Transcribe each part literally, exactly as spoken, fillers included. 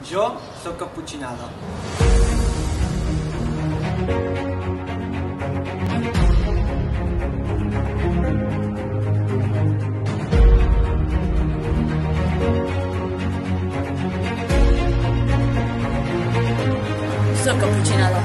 Jo sóc caputxinada. Sóc caputxinada.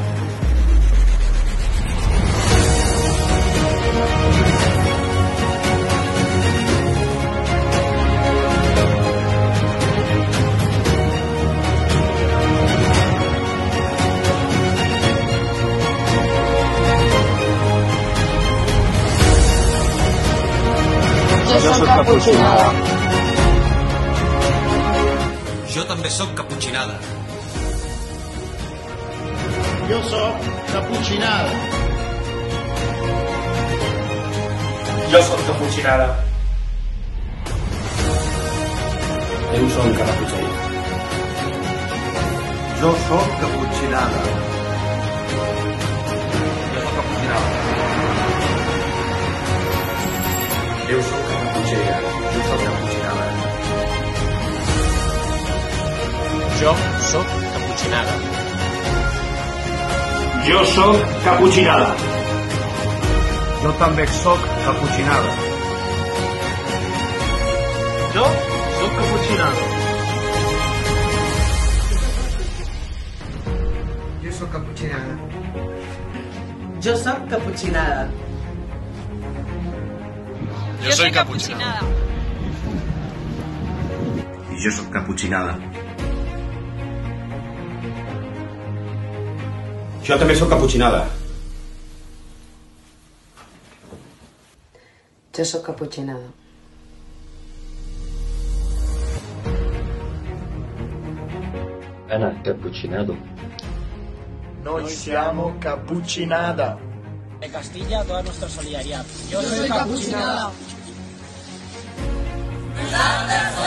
Jo sóc caputxinada. Jo també sóc caputxinada. Jo sóc caputxinada. Jo sóc caputxinada. Eu som caputxinada. Jo sóc caputxinada. Jo sóc caputxinada. Eu sóc caputxinada. Jo sóc caputxinada. Jo sóc caputxinada. Jo sóc caputxinada. Jo també sóc caputxinada. Jo sóc caputxinada. Jo sóc caputxinada. Jo sóc caputxinada. Jo soy caputxinada. I jo sóc caputxinada. Jo també sóc caputxinada. Jo sóc caputxinada. Ana cappuccinato. Noi siamo caputxinada. De Castilla, toda nuestra solidaridad. Yo soy caputxinada. Nosaltres som